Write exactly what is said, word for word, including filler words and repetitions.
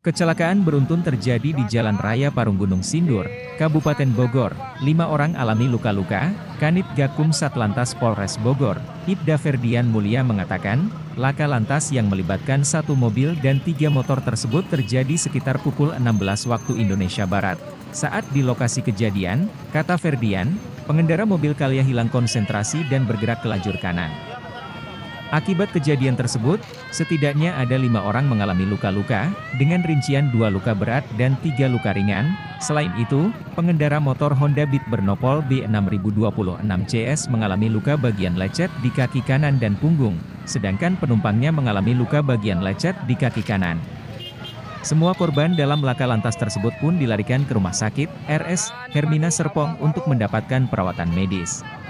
Kecelakaan beruntun terjadi di Jalan Raya Parung Gunung Sindur, Kabupaten Bogor. Lima orang alami luka-luka. Kanit Gakum Satlantas Polres Bogor, Ibda Ferdian Mulia mengatakan, laka lantas yang melibatkan satu mobil dan tiga motor tersebut terjadi sekitar pukul enam belas waktu Indonesia Barat. Saat di lokasi kejadian, kata Ferdian, pengendara mobil Calya hilang konsentrasi dan bergerak ke lajur kanan. Akibat kejadian tersebut, setidaknya ada lima orang mengalami luka-luka, dengan rincian dua luka berat dan tiga luka ringan. Selain itu, pengendara motor Honda Beat bernopol B enam ribu dua puluh enam C S mengalami luka bagian lecet di kaki kanan dan punggung, sedangkan penumpangnya mengalami luka bagian lecet di kaki kanan. Semua korban dalam laka lantas tersebut pun dilarikan ke Rumah Sakit R S Hermina Serpong untuk mendapatkan perawatan medis.